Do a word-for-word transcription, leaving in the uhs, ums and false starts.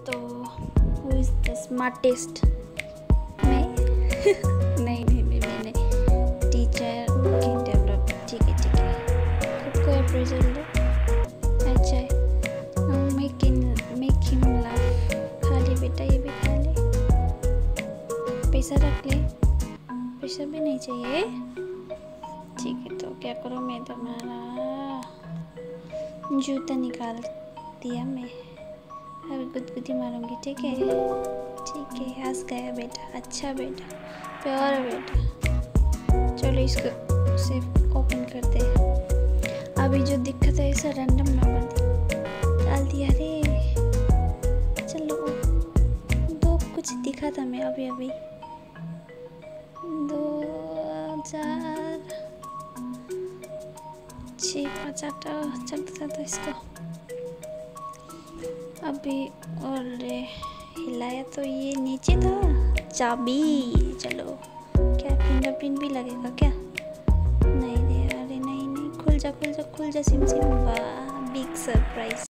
तो who is the smartest? मैं नहीं नहीं नहीं मैंने टीचर कैन डेवलप। ठीक है ठीक है, खुद को अप्रेजल दो। अच्छा है, मेक मेक हिम लाफ। खा ले बेटा, ये भी खा ले। पैसा रख ले, पैसा भी नहीं चाहिए। ठीक है, तो क्या करूँ मैं? तुम्हारा जूता निकाल दिया मैं, अभी गुदगुदी मारूंगी। ठीक है ठीक है, हंस गया बेटा। अच्छा बेटा, प्यारा बेटा। चलो इसको सेफ ओपन कर दे। अभी जो दिक्कत है ऐसा रैंडम नंबर डाल दिया रे। चलो दो कुछ दिखा था मैं अभी अभी। दो चार छः पाँच आठ चलता था इसको अभी। और हिलाया तो ये नीचे था चाबी। चलो क्या फिंगरप्रिंट भी लगेगा क्या? नहीं रे, अरे नहीं नहीं, खुल जा खुल जा खुल जा सिम सिम। वाह, बिग सरप्राइज।